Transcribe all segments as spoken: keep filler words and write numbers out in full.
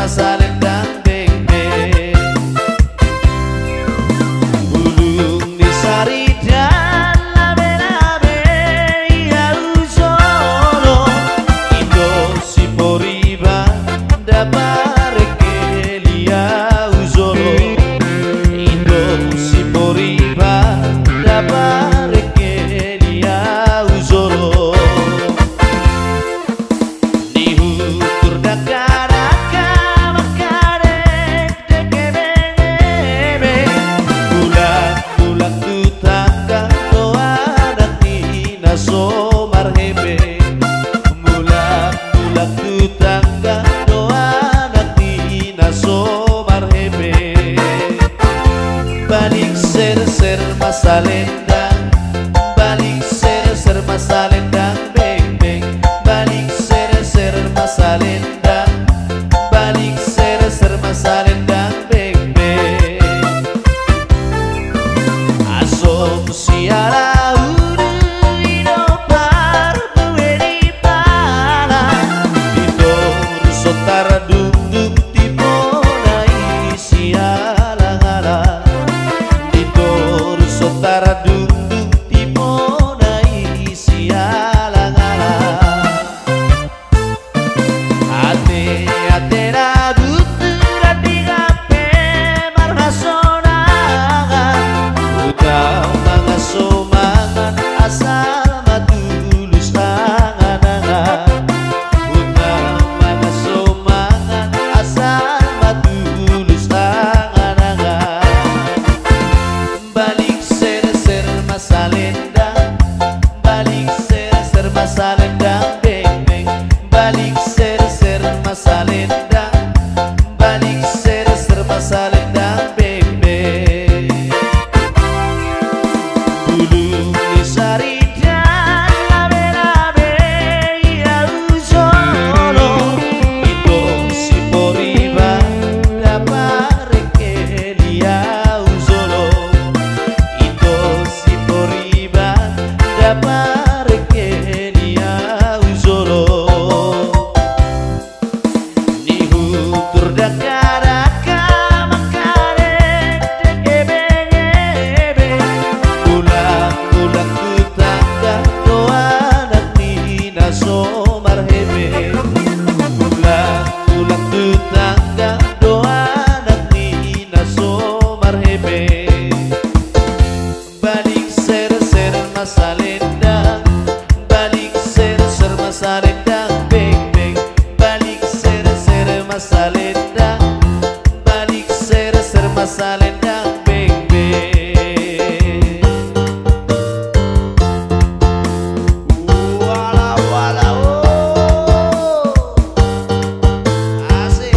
Masalendang beng beng, ulung di sari dan labe-labe ya usono, Indo si poriba dapat kelia usono, Indo si poriba dapat kelia usono, dihutur dakat so marhebe, mulak-mulak tu tangga doa nanti naso marhebe, balik ser-ser masa lendang, balik ser-ser masa lendang beng-beng, balik ser-ser masa lendang, balik ser-ser masa lendang beng-beng, asumsi ala Sotara duduk di ponai sialang-alang, Ditor sotara duduk di ponai sialang-alang, ate-ate na dutura di kape marhasonangan, utang mga sumangan asal matulus angan-angan, Masalendang, balik ser-ser masalendang beng-beng, balik ser-ser masalendang, balik ser-ser masalendang beng-beng, ulung di sari dan labe-labe ya usono, Indo si poriba dapat kelia usono, Indo si poriba dapat kelia usono, dihutur dakar-dakar makarek tekebeng-ebeng, ulang-ulang tu tangga doa nanti naso marhebe, ulang-ulang tu tangga doa nanti naso marhebe, balik ser-ser masalendang, balik ser-ser masalendang beng-beng, balik ser-ser masalendang, balik ser-ser masalendang beng-beng, wala wala oh, asik.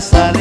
masa